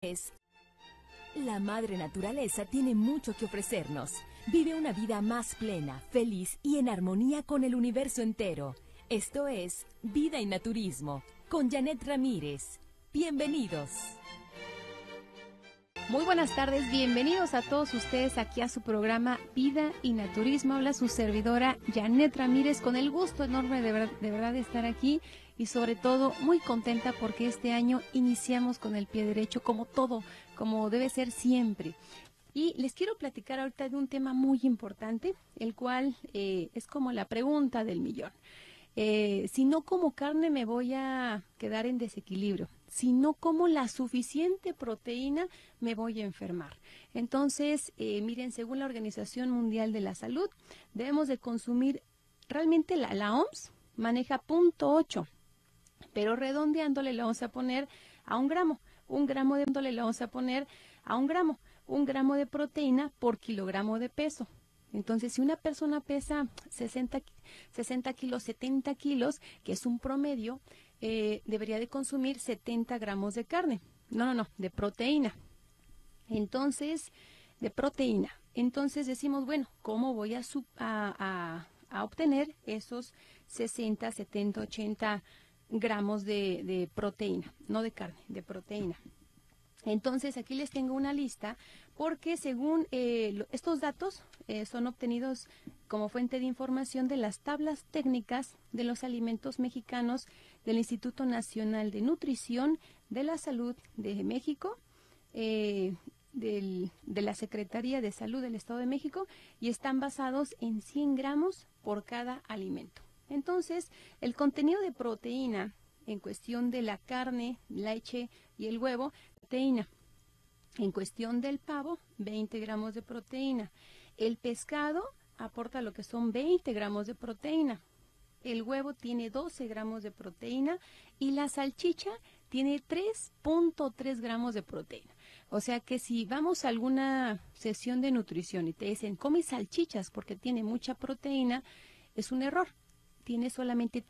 La madre naturaleza tiene mucho que ofrecernos. Vive una vida más plena, feliz y en armonía con el universo entero. Esto es Vida y Naturismo, con Janet Ramírez. Bienvenidos. Muy buenas tardes, bienvenidos a todos ustedes aquí a su programa Vida y Naturismo. Habla su servidora Janet Ramírez, con el gusto enorme de verdad de estar aquí y sobre todo muy contenta porque este año iniciamos con el pie derecho, como todo, como debe ser siempre. Y les quiero platicar ahorita de un tema muy importante, el cual es como la pregunta del millón. Si no como carne me voy a quedar en desequilibrio. Si no como la suficiente proteína me voy a enfermar. Entonces, miren, según la Organización Mundial de la Salud, debemos de consumir, realmente la OMS maneja 0.8, pero redondeándole le vamos a poner a 1 gramo. 1 gramo de le vamos a poner a 1 gramo. 1 gramo de proteína por kilogramo de peso. Entonces, si una persona pesa 60 kilos, 70 kilos, que es un promedio, debería de consumir 70 gramos de carne. No, de proteína. Entonces, de proteína. Entonces decimos, bueno, ¿cómo voy a obtener esos 60, 70, 80 gramos de proteína? No de carne, de proteína. Entonces, aquí les tengo una lista porque según estos datos son obtenidos como fuente de información de las tablas técnicas de los alimentos mexicanos del Instituto Nacional de Nutrición de la Salud de México, de la Secretaría de Salud del Estado de México, y están basados en 100 gramos por cada alimento. Entonces, el contenido de proteína en cuestión de la carne, leche y el huevo, proteína. En cuestión del pavo, 20 gramos de proteína. El pescado aporta lo que son 20 gramos de proteína. El huevo tiene 12 gramos de proteína y la salchicha tiene 3.3 gramos de proteína. O sea que si vamos a alguna sesión de nutrición y te dicen, come salchichas porque tiene mucha proteína, es un error. Tiene solamente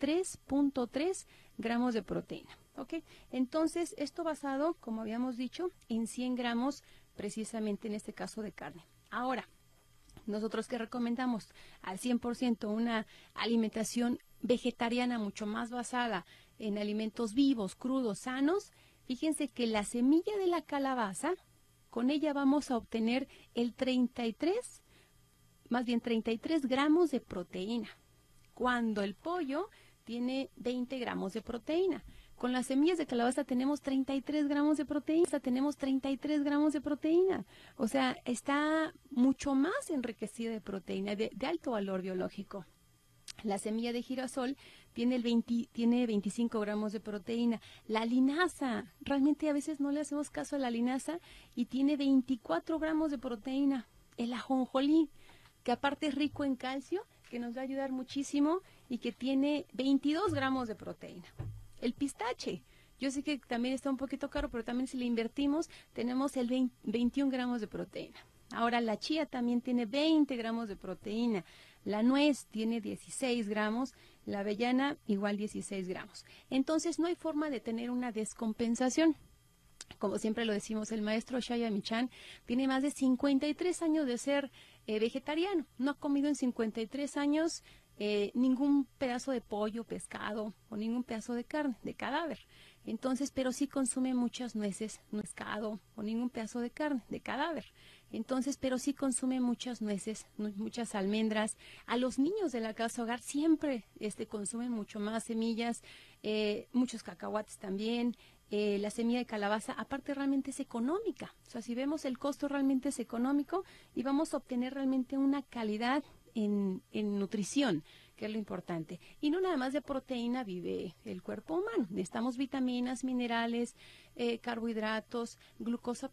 3.3 gramos de proteína. ¿Ok? Entonces, esto basado, como habíamos dicho, en 100 gramos, precisamente en este caso de carne. Ahora, nosotros que recomendamos al 100% una alimentación vegetariana mucho más basada en alimentos vivos, crudos, sanos, fíjense que la semilla de la calabaza, con ella vamos a obtener el 33 gramos de proteína, cuando el pollo tiene 20 gramos de proteína. Con las semillas de calabaza tenemos 33 gramos de proteína. O sea, está mucho más enriquecida de proteína, de alto valor biológico. La semilla de girasol tiene 25 gramos de proteína. La linaza, realmente a veces no le hacemos caso a la linaza y tiene 24 gramos de proteína. El ajonjolí, que aparte es rico en calcio, que nos va a ayudar muchísimo y que tiene 22 gramos de proteína. El pistache, yo sé que también está un poquito caro, pero también si le invertimos, tenemos el 21 gramos de proteína. Ahora, la chía también tiene 20 gramos de proteína. La nuez tiene 16 gramos, la avellana igual 16 gramos. Entonces, no hay forma de tener una descompensación. Como siempre lo decimos, el maestro Shaya Michan tiene más de 53 años de ser vegetariano. No ha comido en 53 años ningún pedazo de pollo, pescado o ningún pedazo de carne, de cadáver. Entonces, pero sí consume muchas nueces, pescado o ningún pedazo de carne, de cadáver. Entonces, pero sí consume muchas nueces, muchas almendras. A los niños de la casa hogar siempre consumen mucho más semillas, muchos cacahuates también. La semilla de calabaza, aparte realmente es económica. O sea, si vemos el costo realmente es económico y vamos a obtener realmente una calidad en nutrición, que es lo importante. Y no nada más de proteína vive el cuerpo humano. Necesitamos vitaminas, minerales, carbohidratos, glucosa,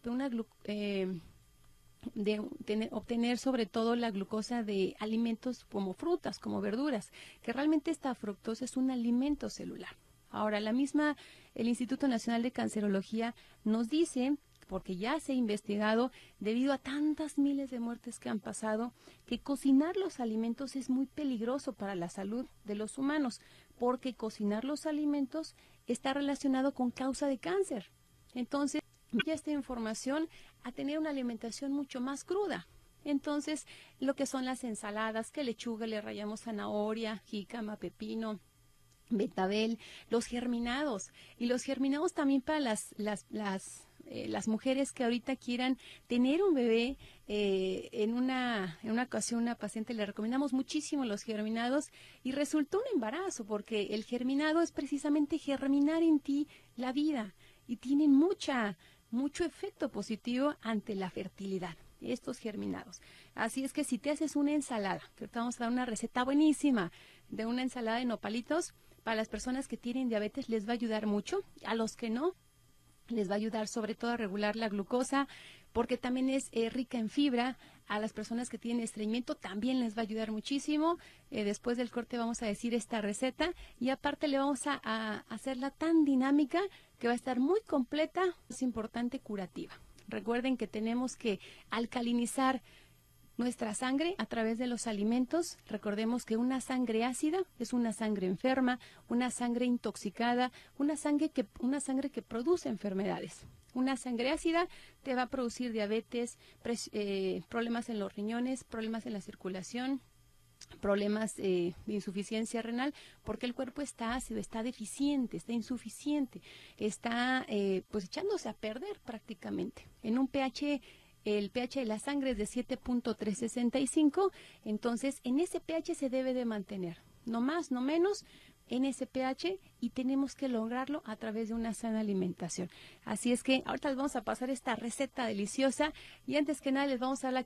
obtener sobre todo la glucosa de alimentos como frutas, como verduras, que realmente esta fructosa es un alimento celular. Ahora, el Instituto Nacional de Cancerología nos dice, porque ya se ha investigado, debido a tantas miles de muertes que han pasado, que cocinar los alimentos es muy peligroso para la salud de los humanos, porque cocinar los alimentos está relacionado con causa de cáncer. Entonces, ya esta información a tener una alimentación mucho más cruda. Entonces, lo que son las ensaladas, que lechuga, le rallamos zanahoria, jícama, pepino, betabel, los germinados. Y los germinados también para las mujeres que ahorita quieran tener un bebé. En una ocasión, una paciente le recomendamos muchísimo los germinados y resultó un embarazo, porque el germinado es precisamente germinar en ti la vida y tienen mucho efecto positivo ante la fertilidad, estos germinados. Así es que si te haces una ensalada, que ahorita vamos a dar una receta buenísima de una ensalada de nopalitos, para las personas que tienen diabetes les va a ayudar mucho, a los que no, les va a ayudar sobre todo a regular la glucosa, porque también es rica en fibra. A las personas que tienen estreñimiento también les va a ayudar muchísimo. Después del corte vamos a decir esta receta y aparte le vamos a hacerla tan dinámica que va a estar muy completa, es importante, curativa. Recuerden que tenemos que alcalinizar nuestra sangre a través de los alimentos. Recordemos que una sangre ácida es una sangre enferma, una sangre intoxicada, una sangre que produce enfermedades. Una sangre ácida te va a producir diabetes, problemas en los riñones, problemas en la circulación, problemas de insuficiencia renal, porque el cuerpo está ácido, está deficiente, está insuficiente, está pues echándose a perder prácticamente. En un pH, el pH de la sangre es de 7.365, entonces en ese pH se debe de mantener, no más, no menos, en ese pH, y tenemos que lograrlo a través de una sana alimentación. Así es que ahorita les vamos a pasar esta receta deliciosa y antes que nada le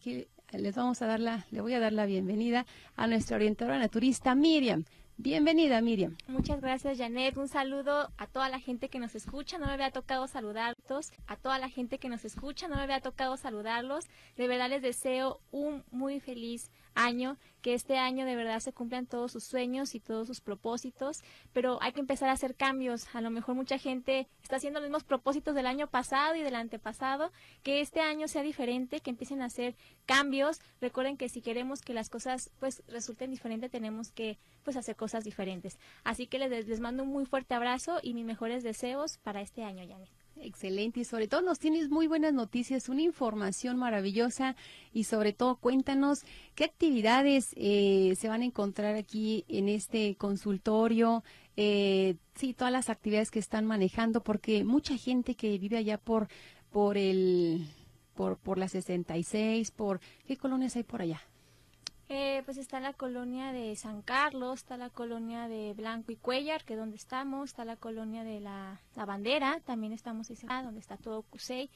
voy a dar la bienvenida a nuestra orientadora naturista Miriam. Bienvenida, Miriam. Muchas gracias, Janet. Un saludo a toda la gente que nos escucha. No me había tocado saludarlos. A toda la gente que nos escucha, no me había tocado saludarlos. De verdad les deseo un muy feliz año, que este año de verdad se cumplan todos sus sueños y todos sus propósitos, pero hay que empezar a hacer cambios. A lo mejor mucha gente está haciendo los mismos propósitos del año pasado y del antepasado, que este año sea diferente, que empiecen a hacer cambios. Recuerden que si queremos que las cosas pues resulten diferentes, tenemos que pues hacer cosas diferentes. Así que les mando un muy fuerte abrazo y mis mejores deseos para este año, Janet. Excelente, y sobre todo nos tienes muy buenas noticias, una información maravillosa y sobre todo cuéntanos qué actividades se van a encontrar aquí en este consultorio, sí, todas las actividades que están manejando, porque mucha gente que vive allá por la 66, ¿qué colonias hay por allá? Pues está la colonia de San Carlos, está la colonia de Blanco y Cuellar, que es donde estamos, está la colonia de la Bandera, también estamos ahí, donde está todo Cusey.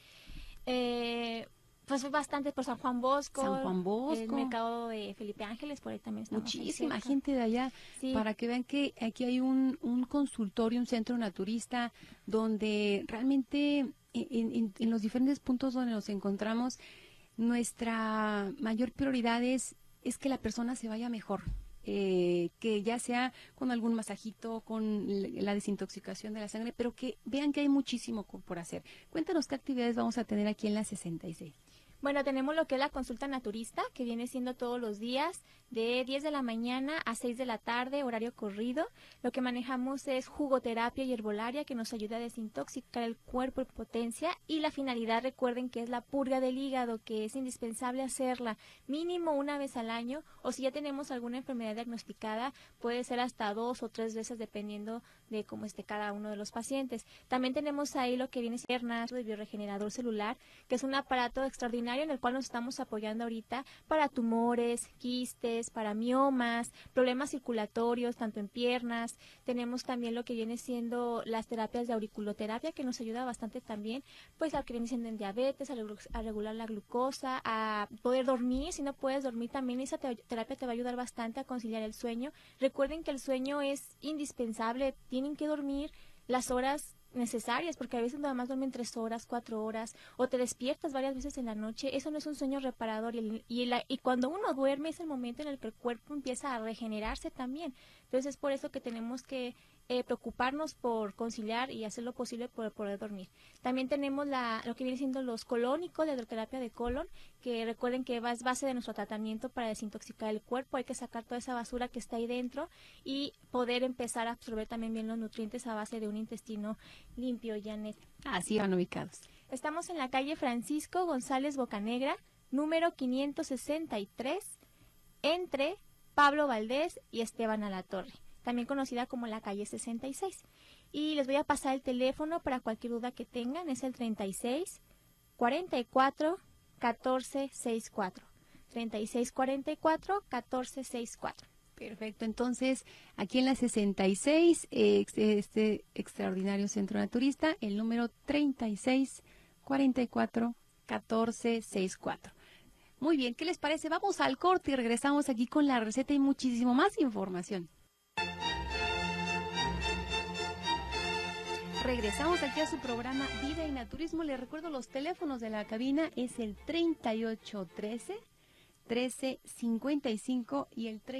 Pues bastante por San Juan Bosco, el mercado de Felipe Ángeles, por ahí también estamos. Muchísima gente de allá, sí. Para que vean que aquí hay un consultorio, un centro naturista, donde realmente en los diferentes puntos donde nos encontramos, nuestra mayor prioridad es que la persona se vaya mejor, que ya sea con algún masajito, con la desintoxicación de la sangre, pero que vean que hay muchísimo por hacer. Cuéntanos qué actividades vamos a tener aquí en la 66. Bueno, tenemos lo que es la consulta naturista, que viene siendo todos los días de 10 de la mañana a 6 de la tarde, horario corrido. Lo que manejamos es jugoterapia y herbolaria, que nos ayuda a desintoxicar el cuerpo en potencia. Y la finalidad, recuerden que es la purga del hígado, que es indispensable hacerla mínimo una vez al año, o si ya tenemos alguna enfermedad diagnosticada, puede ser hasta 2 o 3 veces, dependiendo de cómo esté cada uno de los pacientes. También tenemos ahí lo que viene siendo el bioregenerador celular, que es un aparato extraordinario en el cual nos estamos apoyando ahorita para tumores, quistes, para miomas, problemas circulatorios, tanto en piernas. Tenemos también lo que viene siendo las terapias de auriculoterapia, que nos ayuda bastante también, pues a que viene siendo en diabetes, a regular la glucosa, a poder dormir. Si no puedes dormir, también esa terapia te va a ayudar bastante a conciliar el sueño. Recuerden que el sueño es indispensable, tienen que dormir las horas necesarias, porque a veces nada más duermen 3 horas, 4 horas, o te despiertas varias veces en la noche. Eso no es un sueño reparador, y cuando uno duerme es el momento en el que el cuerpo empieza a regenerarse también. Entonces es por eso que tenemos que preocuparnos por conciliar y hacer lo posible por poder dormir. También tenemos lo que viene siendo los colónicos, la hidroterapia de colon, que recuerden que es base de nuestro tratamiento para desintoxicar el cuerpo. Hay que sacar toda esa basura que está ahí dentro y poder empezar a absorber también bien los nutrientes a base de un intestino limpio, Janet. Así van ubicados. Estamos en la calle Francisco González Bocanegra, número 563, entre Pablo Valdés y Esteban Alatorre, también conocida como la calle 66. Y les voy a pasar el teléfono para cualquier duda que tengan, es el 36 44 14 64. 36 44 14 64. Perfecto, entonces aquí en la 66, este extraordinario centro naturista, el número 36 44 14 64. Muy bien, ¿qué les parece? Vamos al corte y regresamos aquí con la receta y muchísimo más información. Regresamos aquí a su programa Vida y Naturismo. Les recuerdo los teléfonos de la cabina, es el 3813-1355 y el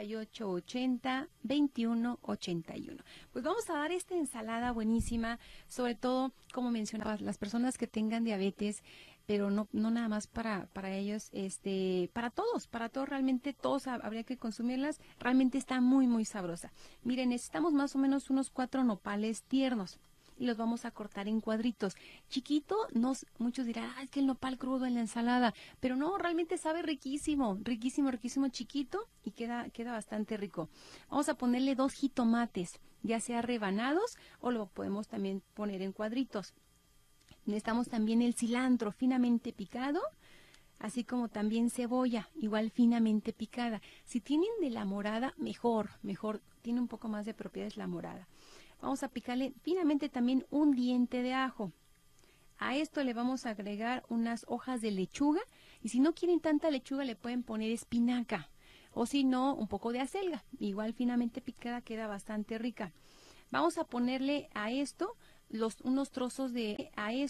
3880-2181. Pues vamos a dar esta ensalada buenísima, sobre todo, como mencionabas, las personas que tengan diabetes, pero no nada más para ellos, para todos realmente todos habría que consumirlas. Realmente está muy, muy sabrosa. Miren, necesitamos más o menos unos 4 nopales tiernos y los vamos a cortar en cuadritos. Chiquito, muchos dirán, es que el nopal crudo en la ensalada, pero no, realmente sabe riquísimo, riquísimo, riquísimo, chiquito y queda bastante rico. Vamos a ponerle 2 jitomates, ya sea rebanados o lo podemos también poner en cuadritos. Necesitamos también el cilantro finamente picado, así como también cebolla, igual finamente picada. Si tienen de la morada, mejor, tiene un poco más de propiedades la morada. Vamos a picarle finamente también un diente de ajo. A esto le vamos a agregar unas hojas de lechuga, y si no quieren tanta lechuga le pueden poner espinaca, o si no, un poco de acelga, igual finamente picada queda bastante rica. Vamos a ponerle a esto unos trozos de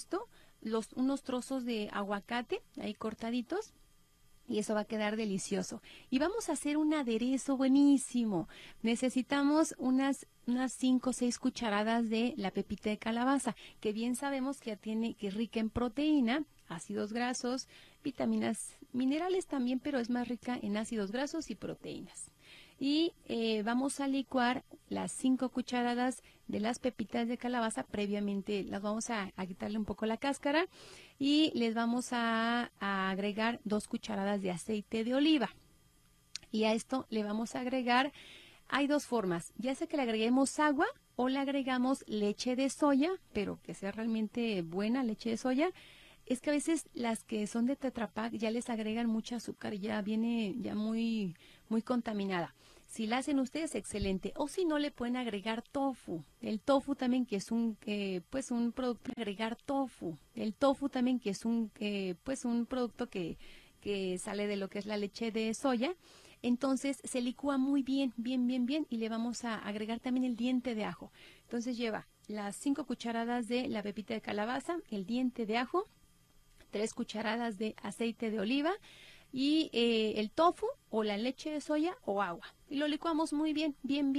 aguacate ahí cortaditos, y eso va a quedar delicioso. Y vamos a hacer un aderezo buenísimo. Necesitamos unas 5 o 6 cucharadas de la pepita de calabaza, que bien sabemos que que es rica en proteína, ácidos grasos, vitaminas, minerales también, pero es más rica en ácidos grasos y proteínas. Y vamos a licuar las 5 cucharadas de las pepitas de calabaza. Previamente las vamos a quitarle un poco la cáscara y les vamos a agregar 2 cucharadas de aceite de oliva. Y a esto le vamos a agregar, hay 2 formas, ya sea que le agreguemos agua o le agregamos leche de soya, pero que sea realmente buena leche de soya. Es que a veces las que son de Tetra Pak ya les agregan mucho azúcar, ya viene ya muy contaminada. Si la hacen ustedes, excelente. O si no, le pueden agregar tofu. El tofu también, que es un producto, agregar tofu. El tofu también, que es un producto que sale de lo que es la leche de soya. Entonces se licúa muy bien, y le vamos a agregar también el diente de ajo. Entonces lleva las 5 cucharadas de la pepita de calabaza, el diente de ajo, 3 cucharadas de aceite de oliva y el tofu o la leche de soya o agua. Y lo licuamos muy bien,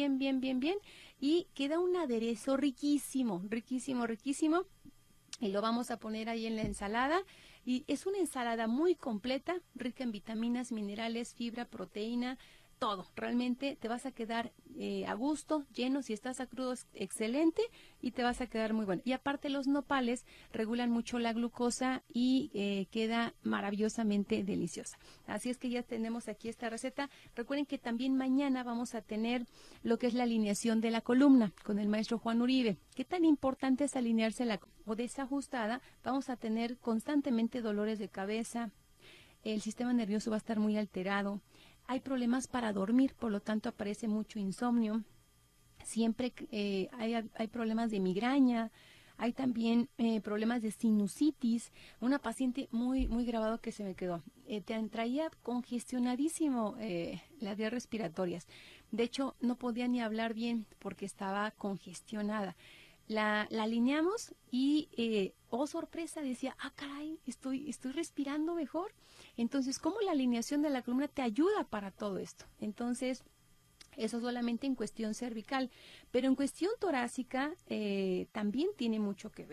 y queda un aderezo riquísimo. Y lo vamos a poner ahí en la ensalada. Y es una ensalada muy completa, rica en vitaminas, minerales, fibra, proteína, todo. Realmente te vas a quedar a gusto, lleno. Si estás a crudo, es excelente y te vas a quedar muy bueno. Y aparte los nopales regulan mucho la glucosa y queda maravillosamente deliciosa. Así es que ya tenemos aquí esta receta. Recuerden que también mañana vamos a tener lo que es la alineación de la columna con el maestro Juan Uribe. ¿Qué tan importante es alinearse la columna? O desajustada, vamos a tener constantemente dolores de cabeza, el sistema nervioso va a estar muy alterado, hay problemas para dormir, por lo tanto aparece mucho insomnio, siempre hay problemas de migraña, hay también problemas de sinusitis. Una paciente muy grabado que se me quedó, traía congestionadísimo las vías respiratorias, de hecho no podía ni hablar bien porque estaba congestionada. La alineamos y, oh sorpresa, decía, caray, estoy respirando mejor. Entonces, ¿cómo la alineación de la columna te ayuda para todo esto? Entonces, eso solamente en cuestión cervical, pero en cuestión torácica también tiene mucho que ver.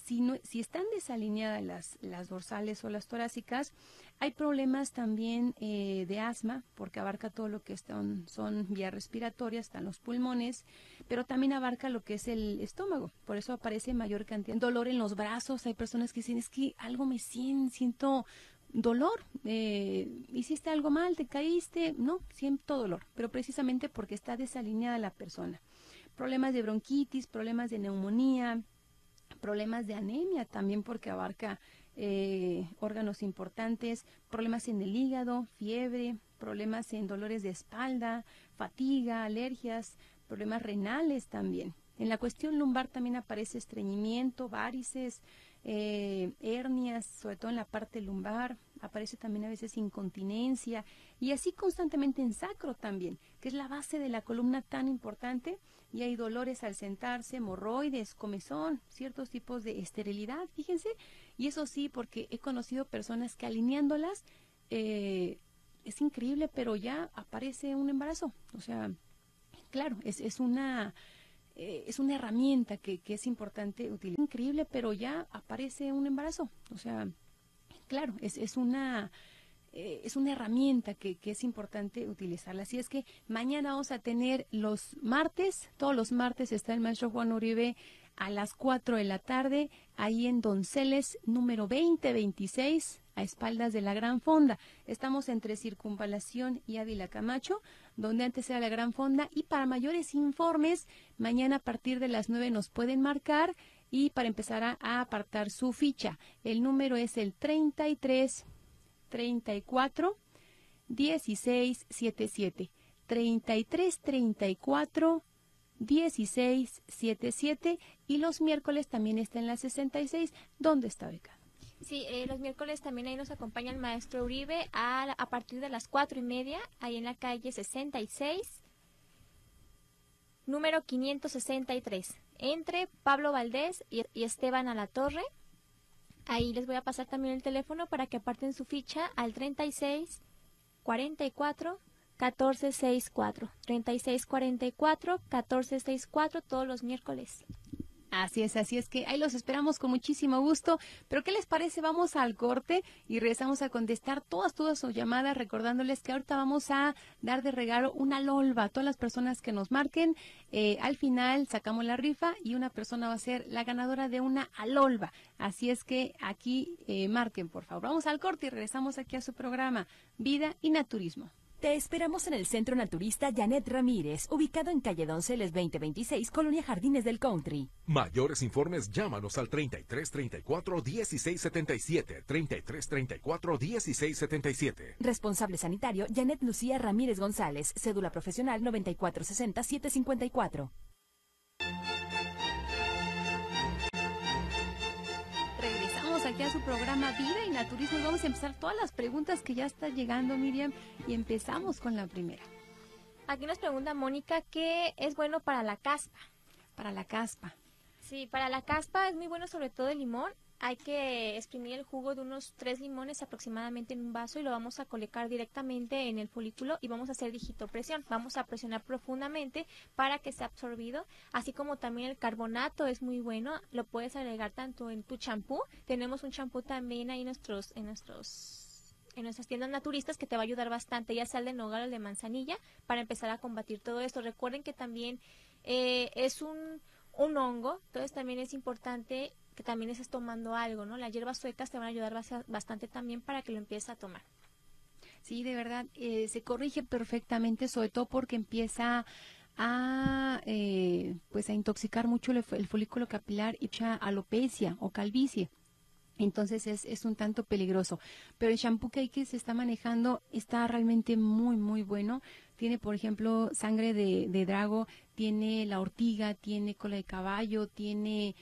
si están desalineadas las dorsales o las torácicas, hay problemas también de asma, porque abarca todo lo que son vías respiratorias, están los pulmones, pero también abarca lo que es el estómago. Por eso aparece mayor cantidad de dolor en los brazos. Hay personas que dicen, es que algo me siento dolor. ¿Hiciste algo mal? ¿Te caíste? No, siento dolor, pero precisamente porque está desalineada la persona. Problemas de bronquitis, problemas de neumonía, problemas de anemia también porque abarca órganos importantes, problemas en el hígado, fiebre, problemas en dolores de espalda, fatiga, alergias, problemas renales también. En la cuestión lumbar también aparece estreñimiento, varices, hernias, sobre todo en la parte lumbar, aparece también a veces incontinencia y así constantemente en sacro también, que es la base de la columna tan importante, y hay dolores al sentarse, hemorroides, comezón, ciertos tipos de esterilidad, fíjense, y eso sí, porque he conocido personas que alineándolas, es increíble, pero ya aparece un embarazo, o sea, claro, es una herramienta que es importante utilizar. Increíble, pero ya aparece un embarazo. O sea, claro, es una herramienta que es importante utilizarla. Así es que mañana vamos a tener los martes, todos los martes está el maestro Juan Uribe a las 4 de la tarde, ahí en Donceles, número 2026, a espaldas de la Gran Fonda. Estamos entre Circunvalación y Ávila Camacho, donde antes era la Gran Fonda, y para mayores informes, mañana a partir de las 9 nos pueden marcar, y para empezar a apartar su ficha. El número es el 33 34 16 77. 33 34 16 77, y los miércoles también está en la 66. ¿Dónde está, Beca? Sí, los miércoles también ahí nos acompaña el maestro Uribe a partir de las 4:30, ahí en la calle 66, número 563, entre Pablo Valdés y Esteban Alatorre. Ahí les voy a pasar también el teléfono para que aparten su ficha al 36 44 1464, 36 44 1464, todos los miércoles. Así es que ahí los esperamos con muchísimo gusto. Pero ¿qué les parece? Vamos al corte y regresamos a contestar todas sus llamadas, recordándoles que ahorita vamos a dar de regalo una lolva a todas las personas que nos marquen. Al final sacamos la rifa y una persona va a ser la ganadora de una alolva. Así es que aquí marquen, por favor. Vamos al corte y regresamos aquí a su programa Vida y Naturismo. Te esperamos en el Centro Naturista Janet Ramírez, ubicado en calle Donceles 2026, Colonia Jardines del Country. Mayores informes, llámanos al 33 34 16 77, 33 34 16 77. Responsable sanitario, Janet Lucía Ramírez González, cédula profesional 9460 754. Aquí a su programa Vida y Naturismo, y vamos a empezar todas las preguntas que ya están llegando, Miriam, y empezamos con la primera. Aquí nos pregunta Mónica, ¿qué es bueno para la caspa? Para la caspa. Sí, para la caspa es muy bueno sobre todo el limón. Hay que exprimir el jugo de unos 3 limones aproximadamente en un vaso y lo vamos a colocar directamente en el folículo y vamos a hacer digitopresión. Vamos a presionar profundamente para que sea absorbido, así como también el carbonato es muy bueno. Lo puedes agregar tanto en tu champú. Tenemos un champú también ahí en nuestras tiendas naturistas que te va a ayudar bastante, ya sea el de nogal o el de manzanilla, para empezar a combatir todo esto. Recuerden que también es un hongo, entonces también es importante que también estés tomando algo, ¿no? Las hierbas suecas te van a ayudar bastante también para que lo empieces a tomar. Sí, de verdad, se corrige perfectamente, sobre todo porque empieza a intoxicar mucho el folículo capilar y mucha alopecia o calvicie. Entonces es un tanto peligroso. Pero el shampoo que se está manejando está realmente muy, muy bueno. Tiene, por ejemplo, sangre de drago, tiene la ortiga, tiene cola de caballo, tiene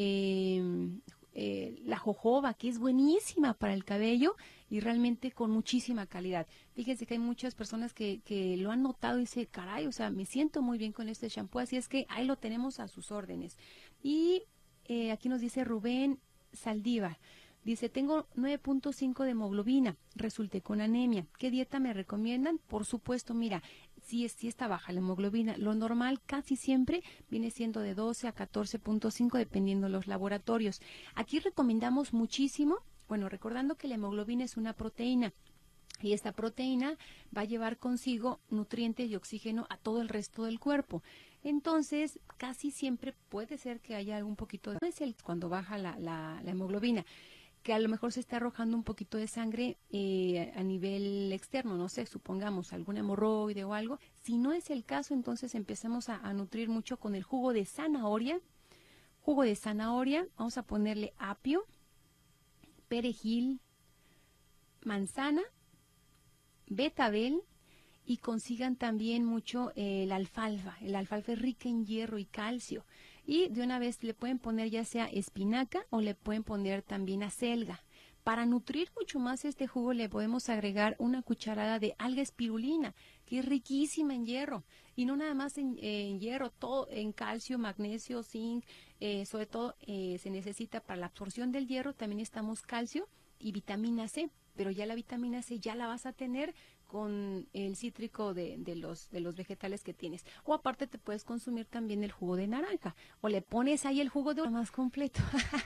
la jojoba, que es buenísima para el cabello y realmente con muchísima calidad. Fíjense que hay muchas personas que lo han notado y dicen, caray, o sea, me siento muy bien con este shampoo, así es que ahí lo tenemos a sus órdenes. Y aquí nos dice Rubén Saldívar, dice, tengo 9.5 de hemoglobina, resulté con anemia, ¿qué dieta me recomiendan? Por supuesto, mira, sí está baja la hemoglobina. Lo normal casi siempre viene siendo de 12 a 14.5 dependiendo de los laboratorios. Aquí recomendamos muchísimo, bueno, recordando que la hemoglobina es una proteína. Y esta proteína va a llevar consigo nutrientes y oxígeno a todo el resto del cuerpo. Entonces, casi siempre puede ser que haya algún poquito de... No es cuando baja la hemoglobina, que a lo mejor se está arrojando un poquito de sangre a nivel externo, no sé, supongamos algún hemorroide o algo. Si no es el caso, entonces empezamos a nutrir mucho con el jugo de zanahoria. Jugo de zanahoria, vamos a ponerle apio, perejil, manzana, betabel, y consigan también mucho el alfalfa. El alfalfa es rica en hierro y calcio. Y de una vez le pueden poner ya sea espinaca o le pueden poner también acelga. Para nutrir mucho más este jugo le podemos agregar una cucharada de alga espirulina, que es riquísima en hierro. Y no nada más en hierro, todo en calcio, magnesio, zinc. Sobre todo se necesita para la absorción del hierro, también necesitamos calcio y vitamina C. Pero ya la vitamina C ya la vas a tener con el cítrico de los vegetales que tienes. O aparte te puedes consumir también el jugo de naranja. O le pones ahí el jugo de más completo.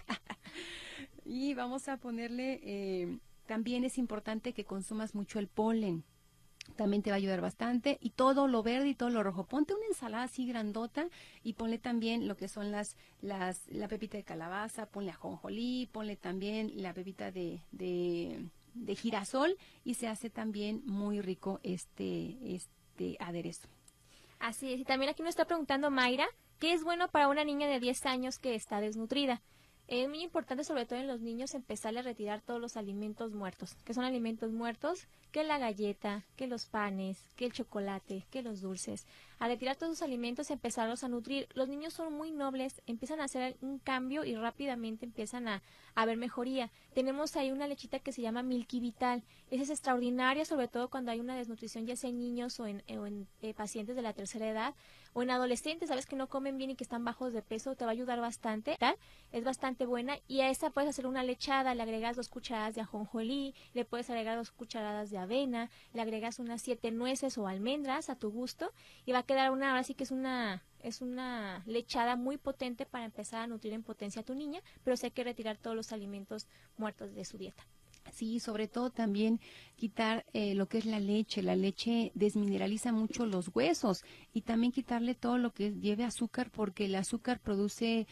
Y vamos a ponerle, también es importante que consumas mucho el polen. También te va a ayudar bastante. Y todo lo verde y todo lo rojo. Ponte una ensalada así grandota y ponle también lo que son la pepita de calabaza, ponle ajonjolí, ponle también la pepita de girasol y se hace también muy rico este aderezo. Así es. Y también aquí nos está preguntando Mayra, ¿qué es bueno para una niña de 10 años que está desnutrida? Es muy importante, sobre todo en los niños, empezarle a retirar todos los alimentos muertos. ¿Qué son alimentos muertos? Que la galleta, que los panes, que el chocolate, que los dulces. A retirar todos esos alimentos y empezarlos a nutrir. Los niños son muy nobles, empiezan a hacer un cambio y rápidamente empiezan a ver mejoría. Tenemos ahí una lechita que se llama Milky Vital. Esa es extraordinaria, sobre todo cuando hay una desnutrición, ya sea en niños o en pacientes de la tercera edad o en adolescentes, sabes que no comen bien y que están bajos de peso, te va a ayudar bastante. Es bastante buena y a esa puedes hacer una lechada, le agregas 2 cucharadas de ajonjolí, le puedes agregar 2 cucharadas de avena, le agregas unas 7 nueces o almendras a tu gusto y va a quedar ahora sí que es una lechada muy potente para empezar a nutrir en potencia a tu niña, pero sí hay que retirar todos los alimentos muertos de su dieta. Sí, sobre todo también quitar lo que es la leche. La leche desmineraliza mucho los huesos y también quitarle todo lo que lleve azúcar porque el azúcar produce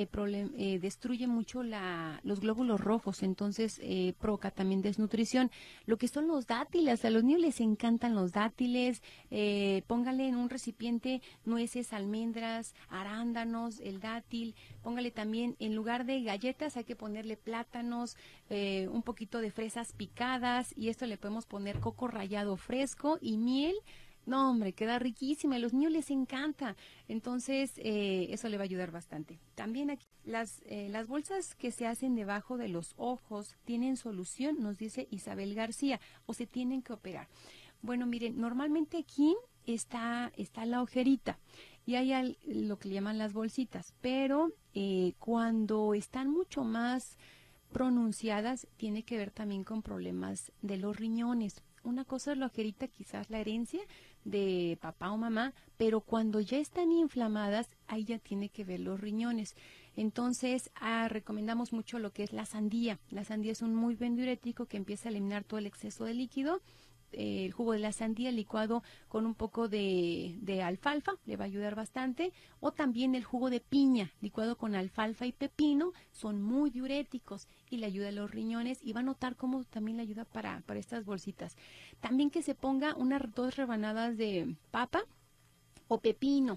destruye mucho los glóbulos rojos, entonces provoca también desnutrición. Lo que son los dátiles, a los niños les encantan los dátiles, póngale en un recipiente nueces, almendras, arándanos, el dátil, póngale también en lugar de galletas hay que ponerle plátanos, un poquito de fresas picadas y esto le podemos poner coco rallado fresco y miel. No, hombre, queda riquísima, a los niños les encanta, entonces eso le va a ayudar bastante. También aquí las bolsas que se hacen debajo de los ojos tienen solución, nos dice Isabel García, o se tienen que operar. Bueno, miren, normalmente aquí está la ojerita y hay lo que le llaman las bolsitas, pero cuando están mucho más pronunciadas tiene que ver también con problemas de los riñones. Una cosa es la ojerita, quizás la herencia de papá o mamá, pero cuando ya están inflamadas, ahí ya tiene que ver los riñones. Entonces, recomendamos mucho lo que es la sandía. La sandía es un muy buen diurético que empieza a eliminar todo el exceso de líquido. El jugo de la sandía licuado con un poco de alfalfa le va a ayudar bastante, o también el jugo de piña licuado con alfalfa y pepino son muy diuréticos y le ayuda a los riñones y va a notar cómo también le ayuda para estas bolsitas. También que se ponga 2 rebanadas de papa o pepino,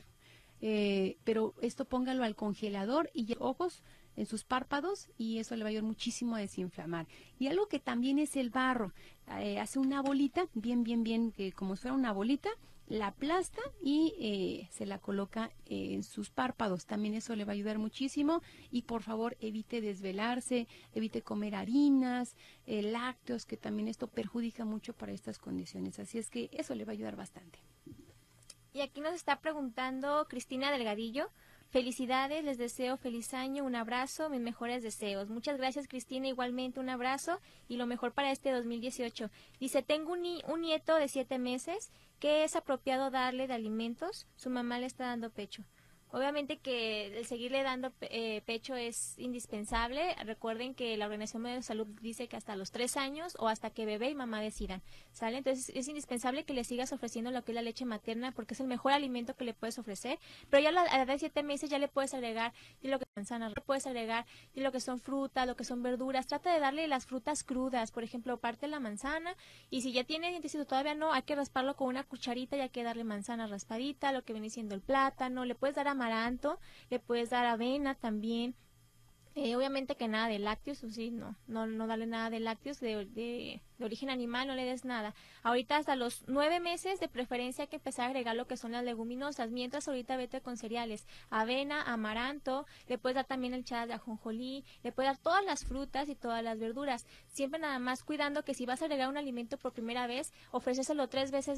pero esto póngalo al congelador y ya ojos en sus párpados y eso le va a ayudar muchísimo a desinflamar. Y algo que también es el barro, hace una bolita, bien, como si fuera una bolita, la aplasta y se la coloca en sus párpados. También eso le va a ayudar muchísimo y por favor evite desvelarse, evite comer harinas, lácteos, que también esto perjudica mucho para estas condiciones. Así es que eso le va a ayudar bastante. Y aquí nos está preguntando Cristina Delgadillo, Felicidades, les deseo feliz año, un abrazo, mis mejores deseos. Muchas gracias, Cristina, igualmente un abrazo y lo mejor para este 2018. Dice, tengo un nieto de 7 meses que es apropiado darle de alimentos, su mamá le está dando pecho. Obviamente que el seguirle dando pecho es indispensable. Recuerden que la Organización Mundial de la Salud dice que hasta los 3 años o hasta que bebé y mamá decidan, ¿sale? Entonces es indispensable que le sigas ofreciendo lo que es la leche materna porque es el mejor alimento que le puedes ofrecer. Pero ya a la edad de 7 meses ya le puedes agregar y lo que es manzana, le puedes agregar y lo que son frutas, lo que son verduras. Trata de darle las frutas crudas, por ejemplo, parte la manzana y si ya tiene dientecito todavía no, hay que rasparlo con una cucharita y hay que darle manzana raspadita, lo que viene siendo el plátano, le puedes dar amaranto, le puedes dar avena también. Obviamente que nada de lácteos, o sí, no darle nada de lácteos de origen animal, no le des nada. Ahorita hasta los 9 meses de preferencia hay que empezar a agregar lo que son las leguminosas, mientras ahorita vete con cereales, avena, amaranto, le puedes dar también el de ajonjolí, le puedes dar todas las frutas y todas las verduras, siempre nada más cuidando que si vas a agregar un alimento por primera vez, ofréceselo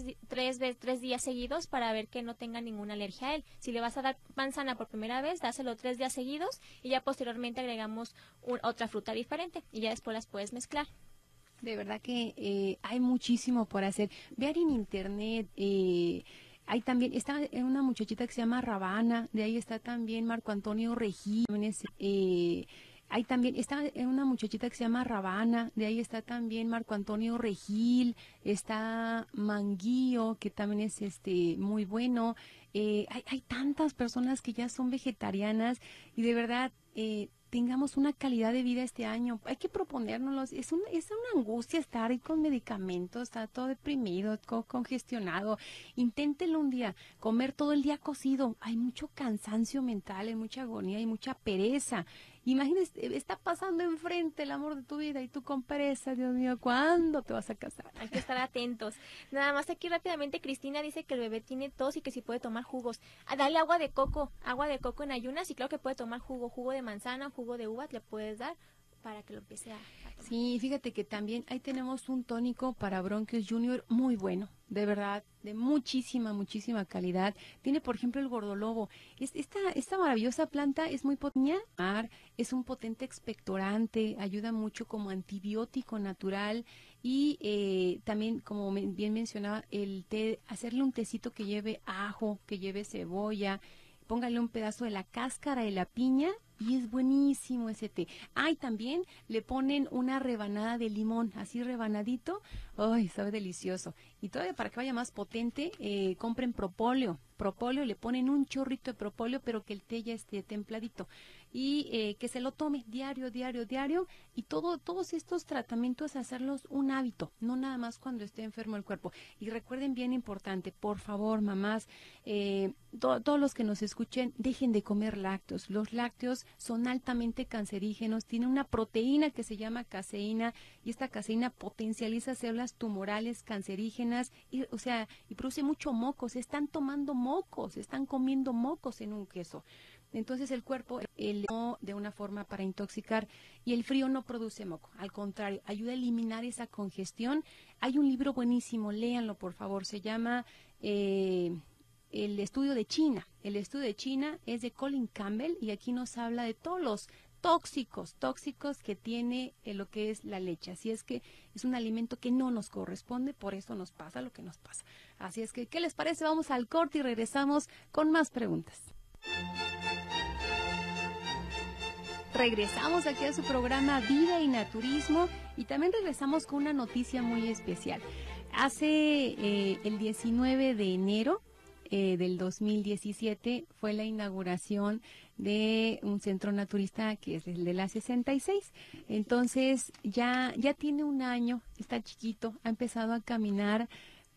3 días seguidos para ver que no tenga ninguna alergia a él. Si le vas a dar manzana por primera vez, dáselo 3 días seguidos y ya posteriormente agregamos otra fruta diferente y ya después las puedes mezclar. De verdad que hay muchísimo por hacer. Vean en internet, hay también, está una muchachita que se llama Ravana, de ahí está también Marco Antonio Regil, hay también, está una muchachita que se llama Ravana, de ahí está también Marco Antonio Regil, está Manguío, que también es muy bueno. Hay tantas personas que ya son vegetarianas y de verdad tengamos una calidad de vida este año. Hay que proponérnoslos. Es una angustia estar ahí con medicamentos, está todo deprimido, congestionado. Inténtelo un día, comer todo el día cocido. Hay mucho cansancio mental, hay mucha agonía, hay mucha pereza. Imagínate, está pasando enfrente el amor de tu vida y tú con pereza, Dios mío, ¿cuándo te vas a casar? Hay que estar atentos. Nada más aquí rápidamente, Cristina dice que el bebé tiene tos y que sí puede tomar jugos. Dale agua de coco en ayunas y claro que puede tomar jugo de manzana, jugo de uvas, le puedes dar para que lo empiece a tomar. Sí, fíjate que también ahí tenemos un tónico para bronquios junior muy bueno, de verdad, de muchísima calidad. Tiene, por ejemplo, el gordolobo. Esta maravillosa planta es muy potente, es un potente expectorante, ayuda mucho como antibiótico natural y también, como bien mencionaba, el té, hacerle un tecito que lleve ajo, que lleve cebolla, póngale un pedazo de la cáscara de la piña y es buenísimo ese té. Y también le ponen una rebanada de limón, así rebanadito. ¡Ay, sabe delicioso! Y todavía para que vaya más potente, compren propóleo. Le ponen un chorrito de propóleo, pero que el té ya esté templadito. Y que se lo tome diario. Y todos estos tratamientos hacerlos un hábito, no nada más cuando esté enfermo el cuerpo. Y recuerden, bien importante, por favor, mamás, todos los que nos escuchen, dejen de comer lácteos. Los lácteos son altamente cancerígenos, tienen una proteína que se llama caseína y esta caseína potencializa células tumorales cancerígenas y produce mucho moco. Se están tomando mocos, están comiendo mocos en un queso. Entonces el cuerpo de una forma para intoxicar y el frío no produce moco, al contrario, ayuda a eliminar esa congestión. Hay un libro buenísimo, léanlo por favor, se llama El estudio de China. El estudio de China es de Colin Campbell y aquí nos habla de todos los tóxicos que tiene lo que es la leche. Así es que es un alimento que no nos corresponde, por eso nos pasa lo que nos pasa. Así es que, ¿qué les parece? Vamos al corte y regresamos con más preguntas. Regresamos aquí a su programa Vida y Naturismo y también regresamos con una noticia muy especial. Hace el 19 de enero del 2017 fue la inauguración de un centro naturista que es el de la 66. Entonces ya tiene un año, está chiquito, ha empezado a caminar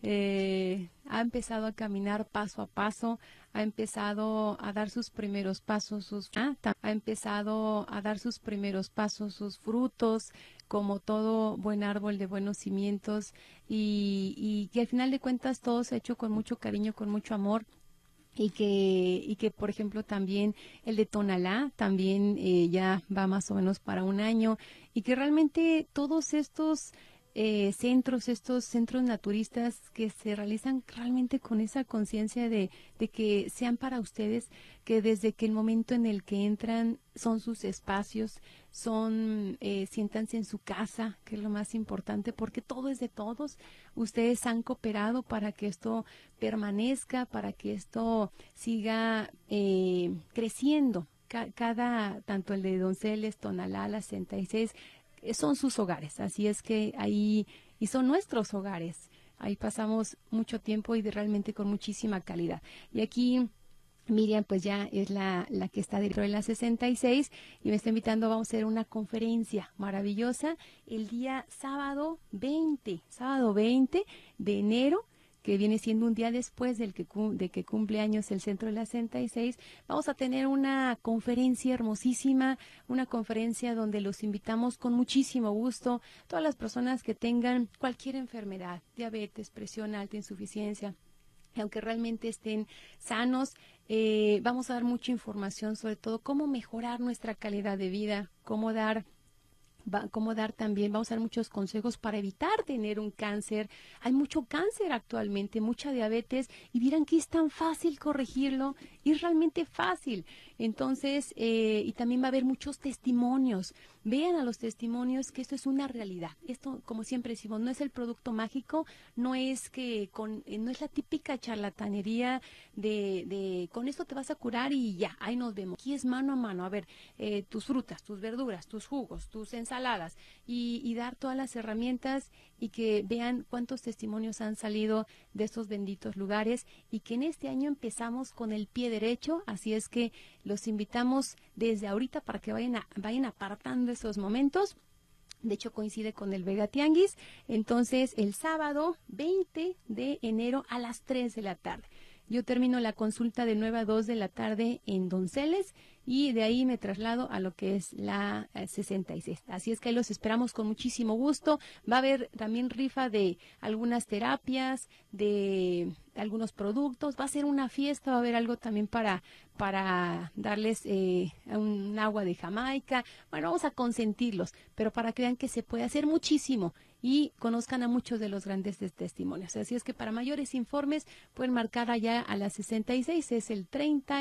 paso a paso, ha empezado a dar sus primeros pasos, sus frutos, como todo buen árbol de buenos cimientos, y que al final de cuentas todo se ha hecho con mucho cariño, con mucho amor. Y que por ejemplo también el de Tonalá también ya va más o menos para un año y que realmente todos estos estos centros naturistas que se realizan realmente con esa conciencia de que sean para ustedes, que desde que el momento en el que entran son sus espacios, siéntanse en su casa, que es lo más importante, porque todo es de todos. Ustedes han cooperado para que esto permanezca, para que esto siga creciendo. Tanto el de Donceles, Tonalá, la 66, son sus hogares, así es que ahí, y son nuestros hogares, ahí pasamos mucho tiempo y realmente con muchísima calidad. Y aquí Miriam pues ya es la que está dentro de la 66 y me está invitando, vamos a hacer una conferencia maravillosa el día sábado 20 de enero, que viene siendo un día después de que cumple años el Centro de la 66, vamos a tener una conferencia hermosísima, una conferencia donde los invitamos con muchísimo gusto, todas las personas que tengan cualquier enfermedad, diabetes, presión alta, insuficiencia, aunque realmente estén sanos, vamos a dar mucha información sobre todo cómo mejorar nuestra calidad de vida, cómo dar también, vamos a dar muchos consejos para evitar tener un cáncer. Hay mucho cáncer actualmente, mucha diabetes, y dirán que es tan fácil corregirlo, y es realmente fácil. Entonces, y también va a haber muchos testimonios. Vean a los testimonios que esto es una realidad. Esto, como siempre decimos, no es el producto mágico, no es la típica charlatanería de con esto te vas a curar y ya, ahí nos vemos. Aquí es mano a mano, a ver, tus frutas, tus verduras, tus jugos, tus ensaladas, y dar todas las herramientas, y que vean cuántos testimonios han salido de estos benditos lugares, y que en este año empezamos con el pie derecho, así es que los invitamos desde ahorita para que vayan apartando esos momentos. De hecho, coincide con el Vega Tianguis. Entonces, el sábado 20 de enero a las 3 de la tarde. Yo termino la consulta de 9 a 2 de la tarde en Donceles, y de ahí me traslado a lo que es la 66. Así es que ahí los esperamos con muchísimo gusto. Va a haber también rifa de algunas terapias, de algunos productos. Va a ser una fiesta, va a haber algo también para darles un agua de Jamaica. Bueno, vamos a consentirlos, pero para que vean que se puede hacer muchísimo y conozcan a muchos de los grandes testimonios. Así es que para mayores informes pueden marcar allá a la 66, es el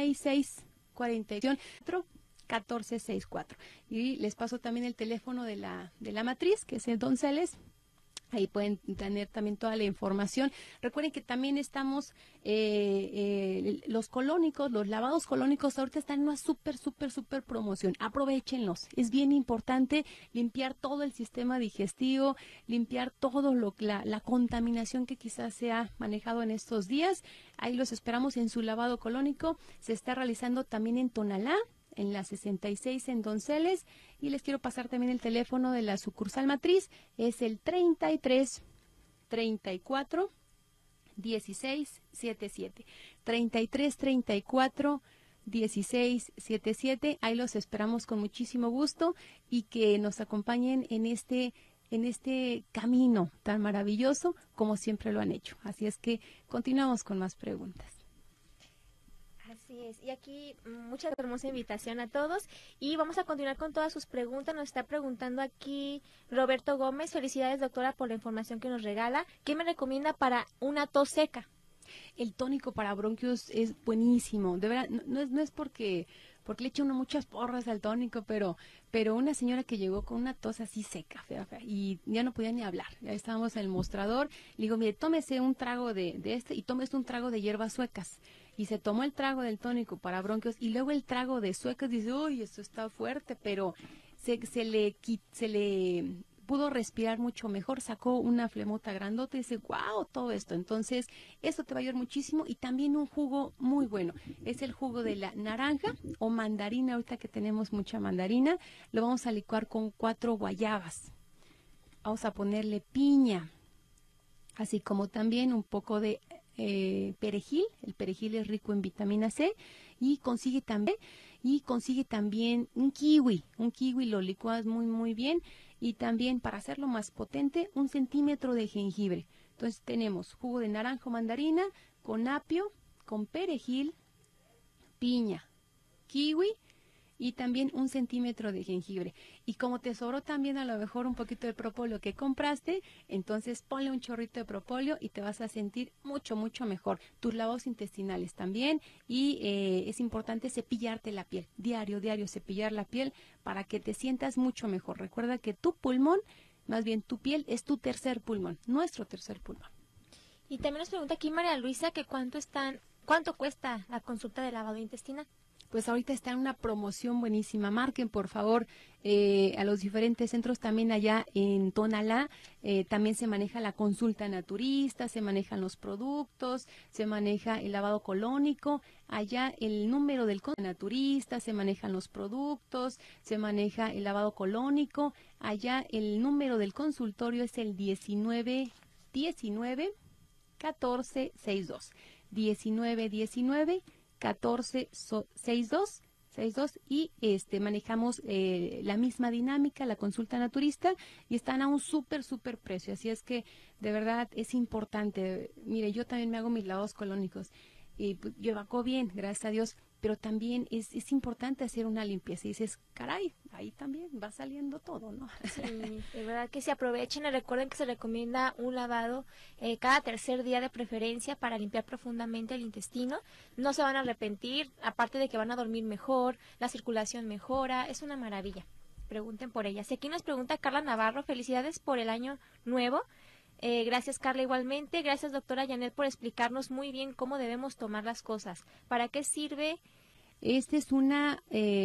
3644-1464. Y les paso también el teléfono de la matriz, que es el Donceles. Ahí pueden tener también toda la información. Recuerden que también estamos, los colónicos, los lavados colónicos ahorita están en una súper promoción. Aprovéchenlos. Es bien importante limpiar todo el sistema digestivo, limpiar todo la contaminación que quizás se ha manejado en estos días. Ahí los esperamos en su lavado colónico. Se está realizando también en Tonalá, en la 66 en Donceles, y les quiero pasar también el teléfono de la sucursal matriz, es el 33 34 16 77, 33 34 16 77. Ahí los esperamos con muchísimo gusto, y que nos acompañen en este camino tan maravilloso como siempre lo han hecho. Así es que continuamos con más preguntas. Así es, y aquí mucha hermosa invitación a todos, y vamos a continuar con todas sus preguntas. Nos está preguntando aquí Roberto Gómez: felicidades, doctora, por la información que nos regala. ¿Qué me recomienda para una tos seca? El tónico para bronquios es buenísimo, de verdad, no es porque le echa uno muchas porras al tónico, pero una señora que llegó con una tos así seca, fea, y ya no podía ni hablar. Ya estábamos en el mostrador, le digo, mire, tómese un trago de este, y tómese un trago de hierbas suecas. Y se tomó el trago del tónico para bronquios y luego el trago de suecas. Dice, uy, esto está fuerte, pero se le pudo respirar mucho mejor, sacó una flemota grandota y dice, wow, todo esto. Entonces, eso te va a ayudar muchísimo. Y también un jugo muy bueno, es el jugo de la naranja o mandarina. Ahorita que tenemos mucha mandarina, lo vamos a licuar con 4 guayabas. Vamos a ponerle piña, así como también un poco de perejil. El perejil es rico en vitamina C, y consigue también un kiwi lo licuas muy bien, y también, para hacerlo más potente, 1 centímetro de jengibre. Entonces tenemos jugo de naranja o mandarina con apio, con perejil, piña, kiwi, y también 1 centímetro de jengibre. Y como te sobró también a lo mejor un poquito de propóleo que compraste, entonces ponle un chorrito de propóleo y te vas a sentir mucho, mucho mejor. Tus lavados intestinales también, y es importante cepillarte la piel, diario, cepillar la piel para que te sientas mucho mejor. Recuerda que tu pulmón, más bien tu piel, es tu tercer pulmón, nuestro tercer pulmón. Y también nos pregunta aquí María Luisa que cuánto cuesta la consulta de lavado intestinal. Pues ahorita está en una promoción buenísima. Marquen, por favor, a los diferentes centros. También allá en Tonalá también se maneja la consulta naturista, se manejan los productos, se maneja el lavado colónico. Allá el número del naturista, se manejan los productos, se maneja el lavado colónico. Allá el número del consultorio es el 19 14 62. 19 14 62 y manejamos la misma dinámica, la consulta naturista, y están a un súper precio. Así es que de verdad es importante. Mire, yo también me hago mis lavados colónicos y pues, yo evacuo bien, gracias a Dios, pero también es importante hacer una limpieza. Y dices, caray, ahí también va saliendo todo, ¿no? Sí, de verdad que se aprovechen y recuerden que se recomienda un lavado cada tercer día de preferencia para limpiar profundamente el intestino. No se van a arrepentir, aparte de que van a dormir mejor, la circulación mejora, es una maravilla. Pregunten por ellas. Y aquí nos pregunta Carla Navarro, felicidades por el año nuevo. Gracias, Carla, igualmente. Gracias, doctora Janet, por explicarnos muy bien cómo debemos tomar las cosas. ¿Para qué sirve? Esta es una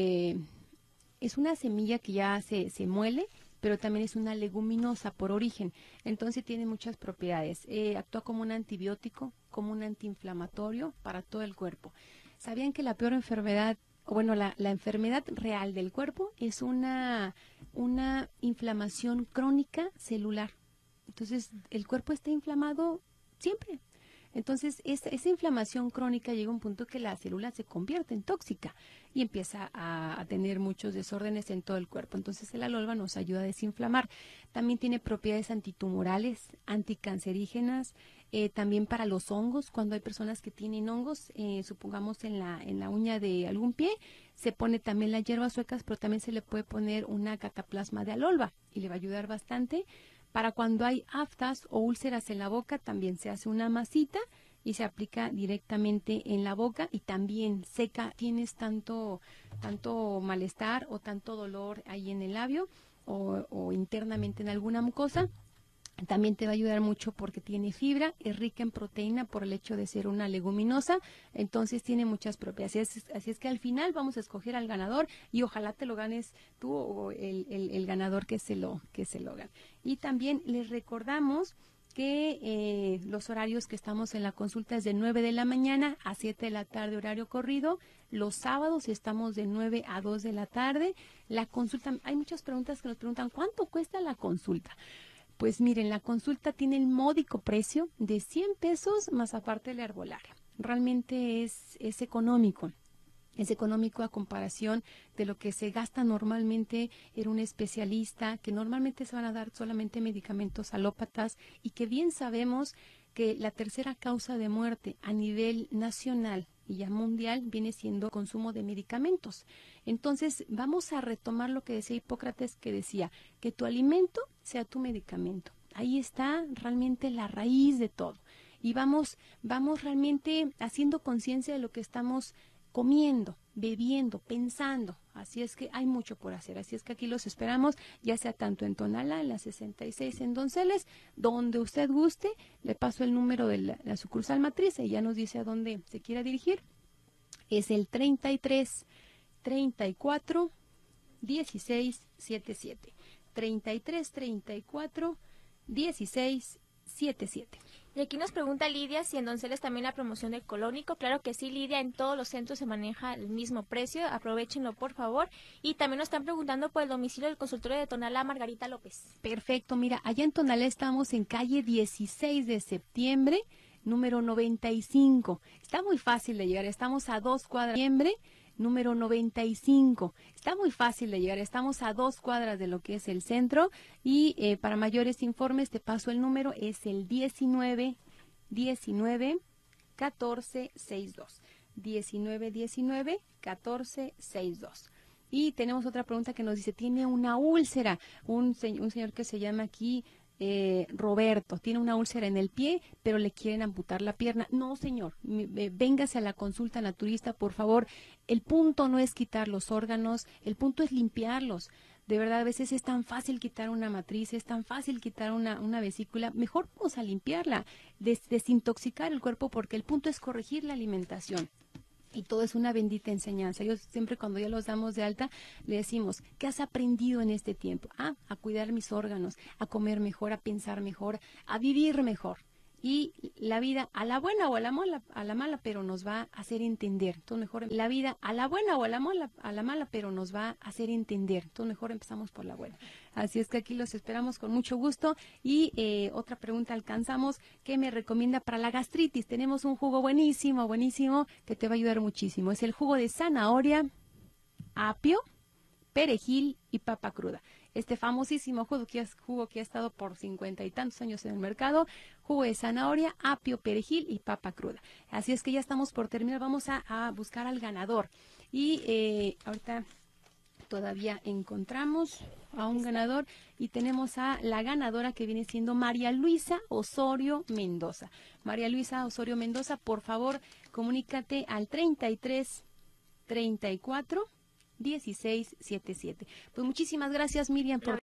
semilla que ya se muele, pero también es una leguminosa por origen. Entonces tiene muchas propiedades. Actúa como un antibiótico, como un antiinflamatorio para todo el cuerpo. ¿Sabían que la peor enfermedad, bueno, la enfermedad real del cuerpo es una inflamación crónica celular? Entonces, el cuerpo está inflamado siempre. Entonces, esa inflamación crónica llega a un punto que la célula se convierte en tóxica y empieza a tener muchos desórdenes en todo el cuerpo. Entonces, el alolva nos ayuda a desinflamar. También tiene propiedades antitumorales, anticancerígenas, también para los hongos. Cuando hay personas que tienen hongos, supongamos en la uña de algún pie, se pone también las hierbas suecas, pero también se le puede poner una cataplasma de alolva y le va a ayudar bastante. Para cuando hay aftas o úlceras en la boca, también se hace una masita y se aplica directamente en la boca y también seca. Tienes tanto malestar o tanto dolor ahí en el labio o internamente en alguna mucosa, también te va a ayudar mucho porque tiene fibra, es rica en proteína por el hecho de ser una leguminosa, entonces tiene muchas propiedades. Así es que al final vamos a escoger al ganador y ojalá te lo ganes tú o el ganador que se lo gane. Y también les recordamos que los horarios que estamos en la consulta es de 9 de la mañana a 7 de la tarde, horario corrido. Los sábados estamos de 9 a 2 de la tarde. La consulta, hay muchas preguntas que nos preguntan, ¿cuánto cuesta la consulta? Pues miren, la consulta tiene el módico precio de 100 pesos más aparte la herbolaria. Realmente es económico. Es económico a comparación de lo que se gasta normalmente en un especialista, que normalmente se van a dar solamente medicamentos alópatas y que bien sabemos que la tercera causa de muerte a nivel nacional y ya mundial viene siendo consumo de medicamentos. Entonces vamos a retomar lo que decía Hipócrates, que decía que tu alimento sea tu medicamento. Ahí está realmente la raíz de todo. Y vamos realmente haciendo conciencia de lo que estamos comiendo, bebiendo, pensando. Así es que hay mucho por hacer. Así es que aquí los esperamos, ya sea tanto en Tonalá, en la 66 en Donceles, donde usted guste. Le paso el número de la sucursal matriz y ya nos dice a dónde se quiera dirigir. Es el 33 34 16 77. 33 34 16 77. Y aquí nos pregunta Lidia si en Donceles también la promoción del colónico. Claro que sí, Lidia, en todos los centros se maneja el mismo precio, aprovechenlo por favor. Y también nos están preguntando por el domicilio del consultorio de Tonalá, Margarita López. Perfecto, mira, allá en Tonalá estamos en calle 16 de septiembre, número 95. Está muy fácil de llegar, estamos a 2 cuadras de septiembre, número 95. Está muy fácil de llegar, estamos a 2 cuadras de lo que es el centro y para mayores informes te paso el número, es el 19 14 62. 19 14 62. Y tenemos otra pregunta que nos dice, tiene una úlcera, un señor que se llama aquí Roberto, tiene una úlcera en el pie, pero le quieren amputar la pierna. No, señor, véngase a la consulta naturista, por favor. El punto no es quitar los órganos, el punto es limpiarlos. De verdad, a veces es tan fácil quitar una matriz, es tan fácil quitar una vesícula. Mejor vamos a limpiarla, desintoxicar el cuerpo, porque el punto es corregir la alimentación. Y todo es una bendita enseñanza. Yo siempre cuando ya los damos de alta, le decimos, ¿qué has aprendido en este tiempo? A cuidar mis órganos, a comer mejor, a pensar mejor, a vivir mejor. Y la vida a la buena o a la mala, pero nos va a hacer entender. Entonces mejor la vida a la buena o a la mala, pero nos va a hacer entender. Entonces mejor empezamos por la buena. Así es que aquí los esperamos con mucho gusto. Y otra pregunta alcanzamos, ¿qué me recomienda para la gastritis? Tenemos un jugo buenísimo, buenísimo, que te va a ayudar muchísimo. Es el jugo de zanahoria, apio, perejil y papa cruda. Este famosísimo jugo que ha estado por 50 y tantos años en el mercado, jugo de zanahoria, apio, perejil y papa cruda. Así es que ya estamos por terminar, vamos a buscar al ganador. Y ahorita todavía encontramos a un ganador y tenemos a la ganadora que viene siendo María Luisa Osorio Mendoza. María Luisa Osorio Mendoza, por favor, comunícate al 33 34 16 77. Pues muchísimas gracias, Miriam, por